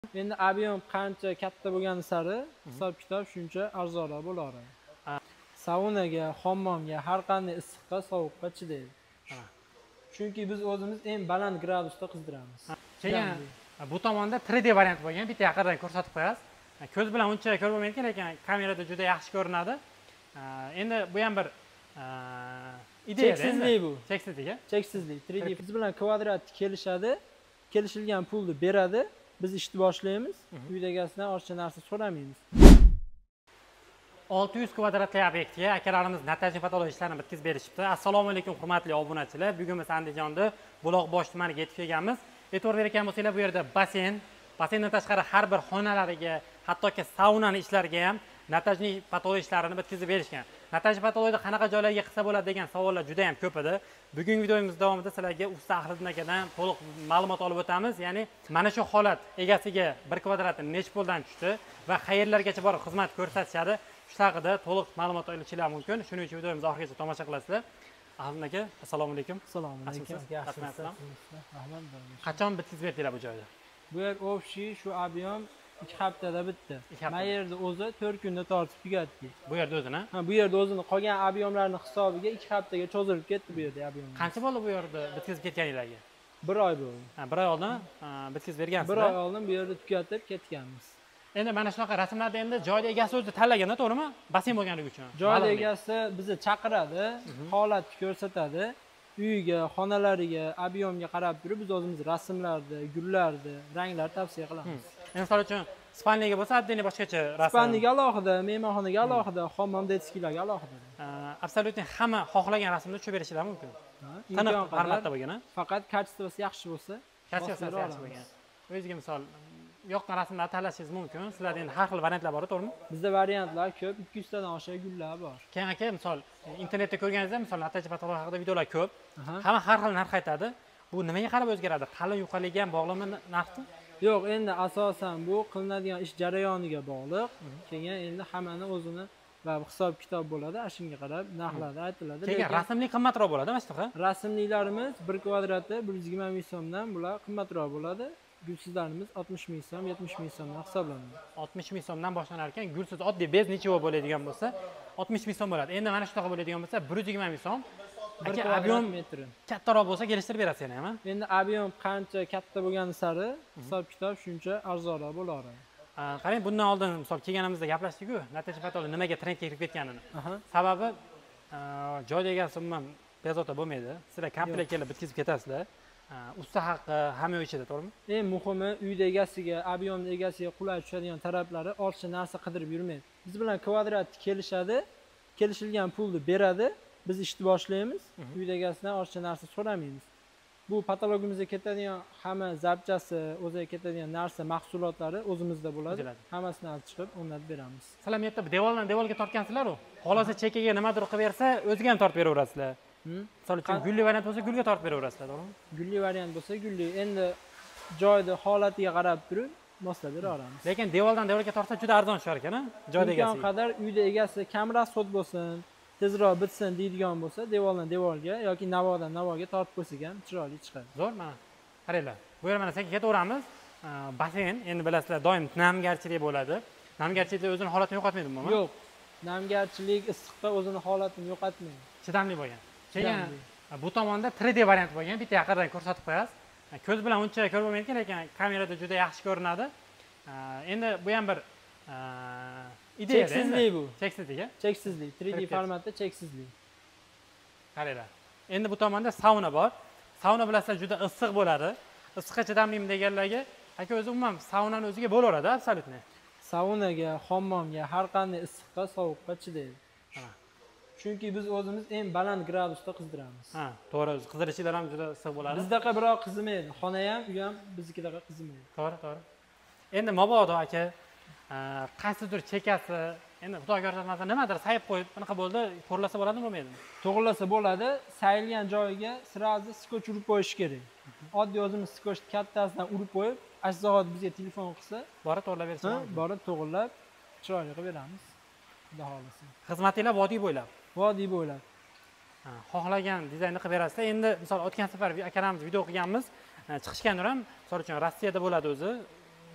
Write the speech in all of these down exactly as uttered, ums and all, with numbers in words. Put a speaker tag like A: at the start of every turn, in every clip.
A: Endi ob'yom qancha katta bo'lgani sari hisob kitob shuncha arzonroq bo'laveradi. Saunaga, hammomga, har qanday issiqqa, sovuqqa chidaydi. Chunki biz o'zimiz eng baland gradusda qizdiramiz.
B: Keyin bu tomonda tre D variant bo'lgan, bitta yaqindan ko'rsatib qo'yasiz. Ko'z bilan uncha ko'rib bo'lmaydi, lekin kamerada juda yaxshi ko'rinadi. Endi bu ham bir ideya.
A: Cheksizlik bu.
B: Cheksizlik.
A: Cheksizlik. tre D biz bilan kvadrat kelishadi, kelishilgan pulni beradi. Biz ishni boshlaymiz. Uyda egasidan ortiqcha narsa so'ramaymiz.
B: olti yuz kvadratli obyektga akalarimiz montajniy patologiya ishlarini bitkazib berishibdi. Assalomu alaykum hurmatli obunachilar. Bugun biz Andijonda Buloqbosh tumaniga yetib kelganmiz. E'tibor bergan bo'lsanglar, bu yerda basseyn, basseyndan tashqari har bir xonalariga, hattoki saunani ishlariga ham montajniy patologiya ishlarini bitkazib berishgan. Montajniy patologiyada qanaqa joylarga qilsa bo'ladi degan savollar juda ham ko'p edi. Bugungi videomiz davomida sizlarga usta Ahliddin akadan to'liq ma'lumot olib o'tamiz. Ya'ni mana shu holat egasiga bir kvadratni necha puldan tushdi va qayerlargacha borib xizmat ko'rsatishadi. Shu haqida to'liq ma'lumot olishingiz mumkin. Shuning uchun videomizni oxirigacha tomosha qilasizlar. Ahliddin aka, assalomu alaykum.
A: Assalomu alaykum.
B: Qachon bitkazib berdinglar bu joyda?
A: Bu yer общий shu ob'yom ikki haftada bitti. Mana yerda o'zi to'rt kunda tortib tugatdik.
B: Bu yerda o'zini?
A: Ha, bu yerda o'zini qolgan ob'yomlarning hisobiga ikki haftaga cho'zilib ketdi bu yerda ob'yom.
B: Qancha bo'ldi bu yerda bitkazib ketganinglarga?
A: bir oy bo'ldi.
B: Ha, bir oy oldin bitkazib bergansizlar.
A: bir oy oldin bu yerda tugatib ketganmiz.
B: Endi mana shunaqa rasmlarda endi joyda egasi o'zi tanlagan-da, to'g'rimi? Basseyn bo'lganligi uchun.
A: Joyda egasi bizni chaqiradi, holatni ko'rsatadi. Uyiga, xonalariga, ob'yomga qarab turib biz o'zimiz rasmlarni, gullarni, ranglarni tavsiya qilamiz.
B: Endi misol uchun spalniyaga bo'lsa, oddiy boshqacha rasm.
A: Spalniyaga alohida, mehmonxonaga alohida, hammom detskilarga alohida.
B: Absolyutni hamma xohlagan rasmni tushib berishlari mumkin. Qanaqa formatda bo'lgan?
A: Faqat kачествоsi yaxshi bo'lsa,
B: kачествоsi yaxshi bo'lgan. O'zingizga misol yoqqan rasmlarni tanlashingiz mumkin. Sizlarda endi har xil variantlar bor, to'g'rimi?
A: Bizda variantlar ko'p, ikki yuz tadan oshiq gullar bor.
B: Keyin aka, misol internetda ko'rganingizda, misol montajniy patologiya haqida videolar ko'p. Hamma har xil narx aytadi. Bu nimaga qarab o'zgaradi? Qalin yuqaligi ham bog'lanma narxmi?
A: Yo'q, endi asosan bu qilinadigan ish jarayoniga bog'liq. Keyin endi hammani o'zini va hisob kitob bo'ladi, shunga qarab narxlar aytiladi.
B: Keyin rasmli qimmatroq bo'ladi, mana shunaqa.
A: Rasmlilarimiz bir kvadrati bir yuz yigirma ming so'mdan bular qimmatroq bo'ladi. Gulsizlarimiz oltmish ming so'm, yetmish ming so'mdan hisoblanadi.
B: oltmish ming so'mdan boshlanar ekan, gulsiz oddiy bez necha bo'ladigan bo'lsa, oltmish ming so'm bo'ladi. Endi mana shunaqa bo'ladigan bo'lsa, bir yuz yigirma ming so'm. Aka, ob'yom metri kattaroq bo'lsa kelishtirib berasiz yana ham.
A: Endi ob'yom qancha katta bo'lgani sari hisob kitob shuncha arzonroq bo'laveradi.
B: Qarang, bundan oldin misol kelganimizda gaplashdik-ku, montajniy patologiya nimaga trendga kirib ketganini. Sababi joyda egasi umuman bezovta bo'lmaydi. Sizlar komplekt kelib bitkazib ketasizlar. Usta haqqi hamma ichida, to'g'rimi? Eng
A: muhimi uyda egasiga, ob'yomni egasiga qulay tushadigan tarablari ortiqcha narsa qidirib yurmaydi. Biz bilan kvadrat kelishadi, kelishilgan pulni beradi. Biz ishni boshlaymiz. Uyda egasidan ortiqcha narsa so'ramaymiz. Bu patologimizga ketadigan hamma zapchasi, o'ziga ketadigan narsa, mahsulotlari o'zimizda bo'ladi. Hammasini olib chiqib, o'rnatib beramiz.
B: Sizlar bu yerda devordan devorga tortgansizlar-ku. Xolosa chekkaga nimadir qilib bersa, o'ziga ham tortib beraverasizlar. Misol uchun gulli variant bo'lsa, gulga tortib beraverasizlar, to'g'rimi?
A: Gulli variant bo'lsa, gulli. Endi joyda holatiga qarab turib moslab beraveramiz.
B: Lekin devordan devorga tortsa juda arzon tushar ekan-a? Joyda egasi.
A: Imkon qadar uyda egasi kam rasxod bo'lsin, tezroq bitsin deydigan bo'lsa, devordan devorga yoki navodan navoga tortib qo'ysak ham chiroyli chiqadi.
B: Zo'r, mana. Qaranglar. Bu yer mana sekin ketaveramiz. Basseyn, endi bilasizlar, doim namgarchilik bo'ladi. Namgarchilik o'zini holatini yo'qotmaydimi, mo'min?
A: Yo'q. Namgarchilik issiqda o'zini holatini yo'qotmaydi.
B: Chidamli bo'lgan. Keyin bu tomonda tre D variant bo'lgan, bitta yaqindan ko'rsatib qo'yasiz. Ko'z bilan uncha ko'rib bo'lmaydi, lekin kamerada juda yaxshi ko'rinadi. Endi bu ham bir ideya.
A: Cheksizlik bu.
B: Cheksizlik, a?
A: Cheksizlik, tre D formatda cheksizlik.
B: Qaranglar. Endi bu tomonda sauna bor. Sauna bilasizlar juda issiq bo'ladi. Issiqqa chidamlimi deganlarga, aka o'zi umuman saunani o'ziga bo'laveradi, absolyutni.
A: Saunaga, hammomga, har qanday issiqqa, sovuqqa chidaydi. Chunki biz o'zimiz eng baland gradusda qizdiramiz.
B: Ha, to'g'ri, qizdirishlar ham juda issiq bo'ladi.
A: Bizdaqa biroq qizimaydi. Xona ham, uy ham biznikidaqa qizimaydi.
B: To'g'ri, to'g'ri. Endi mabodo aka, qaysidir chekasi, endi xudoga ko'rsatmasa nimadir sayib qo'yib, bunaqa bo'ldi, to'g'rilasa bo'ladimi, bo'lmaydimi?
A: To'g'rilasa bo'ladi. Sayilgan joyiga sirazi skoch urib qo'yish kerak. Oddiy o'zimiz skochni kattasidan urib qo'yib, ashzog'ot bizga telefon qilsa,
B: borib to'g'rilab bersa bo'ladi.
A: Borib to'g'rilab, chiroyli qilib beramiz. Xudo xolasa.
B: Xizmatinglar vodiy bo'ylab.
A: Vodiy bo'ylab.
B: Ha, xohlagan dizaynni qilib berasizlar. Endi misol o'tgan safar akalarimiz video qilganmiz, chiqishganlar ham, misol uchun Rossiyada bo'ladi o'zi.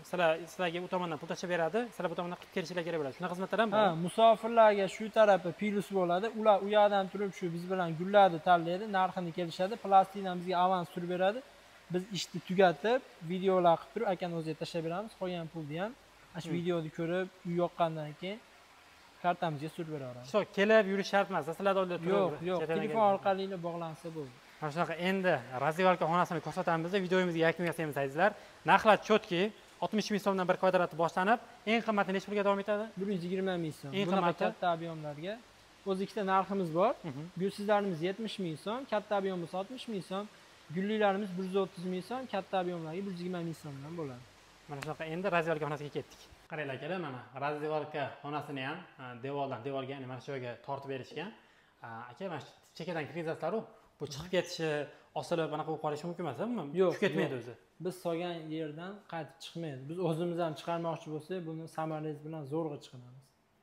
B: sizlar sizlarga u tomondan pul tashlab beradi, sizlar bu tomondan qilib kelishinglar kerak bo'ladi. Shunaqa xizmatlar ham bor.
A: Ha, musofirlarga shu tarafi plyus bo'ladi. Ular u yoqdan turib shu biz bilan gullarni tanlaydi, narxini kelishadi, plastikdan bizga avans surib beradi. Biz ishni tugatib, videolar qilib turib akani o'ziga tashlab beramiz. Qolgan pulni ham shu videoni ko'rib, uy yoqqandan keyin kartamizga surib beraveramiz.
B: Shu kelib yurish shart emas. Sizlarda o'ylab turib.
A: Yo'q, yo'q, telefon orqali bog'lansa bo'ldi.
B: Mana shunaqa endi razvivalka xonasini ko'rsatamiz, videomizga yakun yasaymiz azizlar. Narxlar chotki, oltmish ming so'mdan bir kvadrati boshlanib, eng qimmati necha pulga davom etadi?
A: bir yuz yigirma ming so'm.
B: Eng
A: Bunaqa
B: qimmati?
A: katta ob'yomlarga o'z ikkita narximiz bor. Gulsizlarimiz yetmish ming so'm, katta ob'yomimiz oltmish ming so'm, gullilarimiz bir yuz o'ttiz ming so'm, katta ob'yomlarga bir yuz yigirma ming so'mdan bo'ladi.
B: Mana shunaqa endi razvivalka xonasiga ketdik. Qaranglar akalar, mana razvivalka xonasini ham devordan devorga, ya'ni mana shu yerga tortib berishgan. Aka, mana shu chekkadan kirizasizlar-ku, bu chiqib ketishi, osilib anaqa bo'lib qolishi mumkin emas, umuman.
A: Yo'q,
B: tushib ketmaydi o'zi.
A: Biz solgan yerdan qaytib chiqmaydi. Biz o'zimiz ham chiqarmoqchi bo'lsak, buni samaraliz bilan zo'rg'a chiqaramiz.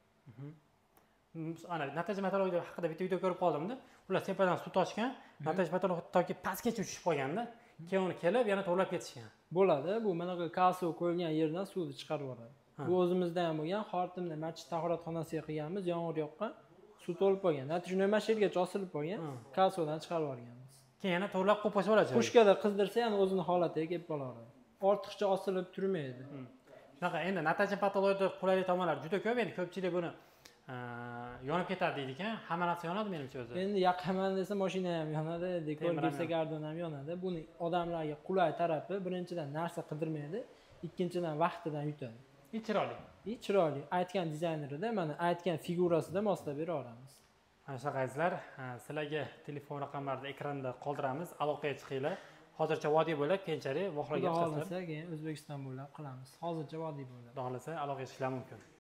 B: Ana natija meteorologiya haqida bitta video ko'rib qoldim-da. Ular tepadan suv toshgan, natija meteorologiya toki pastgacha uchib qolganda, keyin uni kelib yana to'g'rilab ketishgan.
A: Bo'ladi. Bu mana bu kalsiy qo'yilgan yerdan suvni chiqarib yuboradi. Bu o'zimizda ham bo'lgan, Xortimda masjid tahoratxonasiga qilganmiz, yomg'ir yoqqan, suv to'lib qolgan. Natija nima yergacha osilib qolgan, kalsiydan chiqarib yuborganmiz.
B: Keyin yana to'g'rilab qo'yib qo'ysa bo'ladi.
A: Pushkada qizdirsa ham o'zini holatiga kelib qolaveradi. Ortiqcha osilib turmaydi.
B: Shunaqa endi natija patologiyada qulaylik tomonlari juda ko'p. Endi ko'pchilik buni yonib ketadi deydi-ku. Hamma narsa yonadi menimcha o'zi.
A: Endi yaqaman desa mashina ham yonadi, dekor bersa gardon ham yonadi. Buni odamlarga qulay tarafi birinchidan narsa qidirmaydi, ikkinchidan vaqtidan yutadi.
B: I chiroyli.
A: I chiroyli. Aytgan dizaynerida mana aytgan figurasida moslab beraveramiz.
B: Mana shunaqa azizlar, sizlarga telefon raqamlarini ekranda qoldiramiz, aloqaga chiqinglar. Hozircha vodiy bo'lib, keyinchalik vohraga chiqasizlar.
A: Xohlasa keyin O'zbekiston bo'ylab qilamiz. Hozircha vodiy bo'lib.
B: Xohlasa aloqaga chiqishlar mumkin.